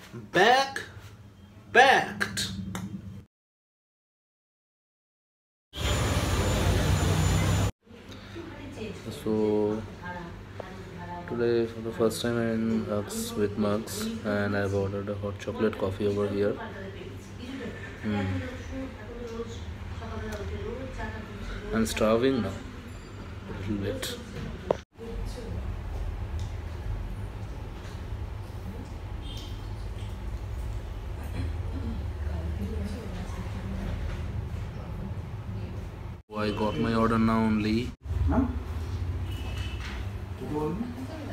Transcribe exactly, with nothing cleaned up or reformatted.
Back, backed. So today for the first time I'm in Hugs with Mugs, and I've ordered a hot chocolate coffee over here. Hmm. I'm starving now, a little bit. I got my order now only.